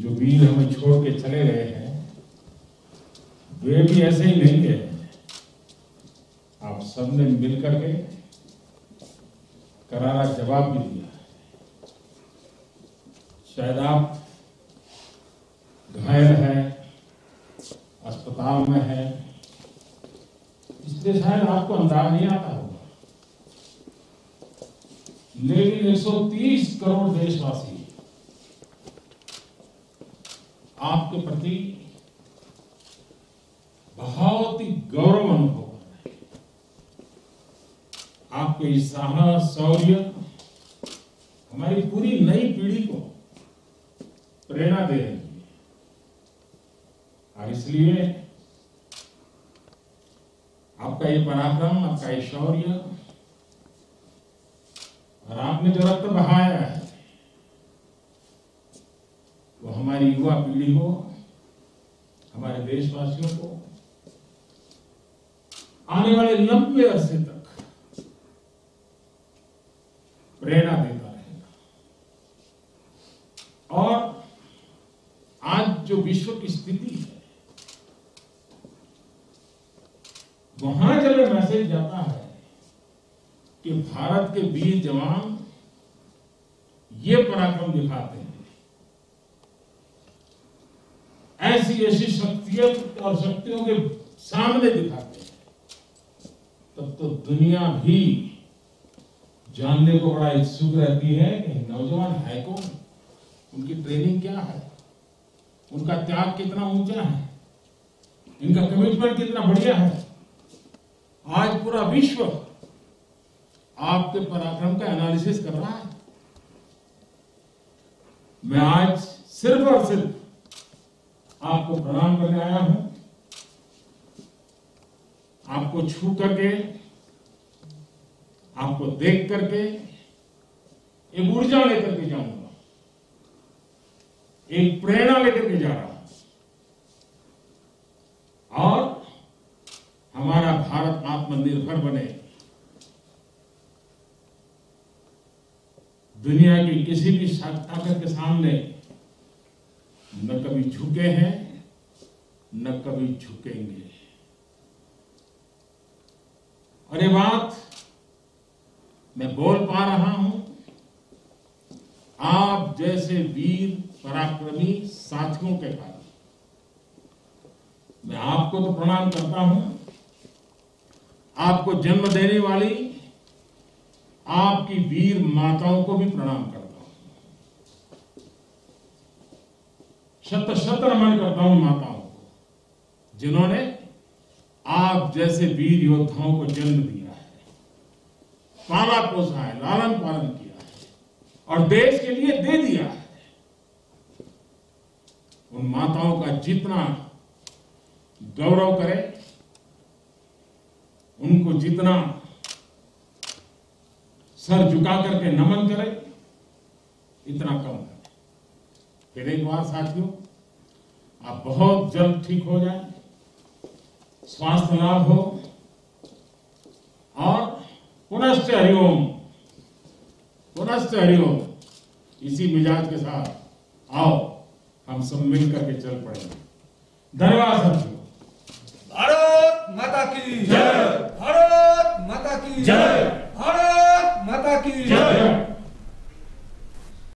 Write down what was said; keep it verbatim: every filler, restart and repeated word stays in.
जो वीर हमें छोड़ के चले गए हैं वे भी ऐसे ही नहीं गए। आप सबने मिलकर के करारा जवाब भी दिया। शायद आप घायल हैं, अस्पताल में हैं, इसलिए शायद आपको अंदाज नहीं आता होगा, लेकिन एक सौ तीस करोड़ देशवासी आपके प्रति बहुत ही गौरव अनुभव कर रहे हैं। आपके इस साहस, शौर्य हमारी पूरी नई पीढ़ी को प्रेरणा दे रही है और इसलिए आपका ये पराक्रम, आपका ये शौर्य और आपने जो रक्त बहाया है वो हमारी युवा पीढ़ी को, हमारे देशवासियों को आने वाले लंबे अरसे तक प्रेरणा देता रहेगा। और आज जो विश्व की स्थिति है वहां जब ये मैसेज जाता है कि भारत के वीर जवान ये पराक्रम दिखाते हैं, ऐसी ऐसी शक्तियों और शक्तियों के सामने दिखाते हैं, तब तो दुनिया भी जानने को बड़ा इच्छुक रहती है कि नौजवान है कौन, उनकी ट्रेनिंग क्या है, उनका त्याग कितना ऊंचा है, इनका कमिटमेंट कितना बढ़िया है। आज पूरा विश्व आपके पराक्रम का एनालिसिस कर रहा है। मैं आज सिर्फ और सिर्फ आपको प्रणाम करने आया हूं, आपको छू करके, आपको देख करके एक ऊर्जा लेकर के जाऊंगा, एक प्रेरणा लेकर के जा रहा हूं और हमारा भारत आत्मनिर्भर बने, दुनिया की किसी भी ताकत के सामने न कभी झुके हैं न कभी झुकेंगे। और ये बात मैं बोल पा रहा हूं आप जैसे वीर पराक्रमी साथियों के कारण। मैं आपको तो प्रणाम करता हूं, आपको जन्म देने वाली आपकी वीर माताओं को भी प्रणाम करता हूं, शत शत नमन करता हूं माताओं को जिन्होंने आप जैसे वीर योद्धाओं को जन्म दिया है, पाला पोसा है, लालन पालन किया है और देश के लिए दे दिया है। उन माताओं का जितना गौरव करें, उनको जितना सर झुका करके नमन करे, इतना कम है। फिर एक बार साथियों, आप बहुत जल्द ठीक हो जाए, स्वास्थ्य लाभ हो और पुनश्च हरिओम, पुनश्च हरिओम। इसी मिजाज के साथ आओ हम सब मिलकर के चल पड़ेंगे। धन्यवाद साथियों। भारत माता की जय, भारत माता की जय, भारत माता की जय।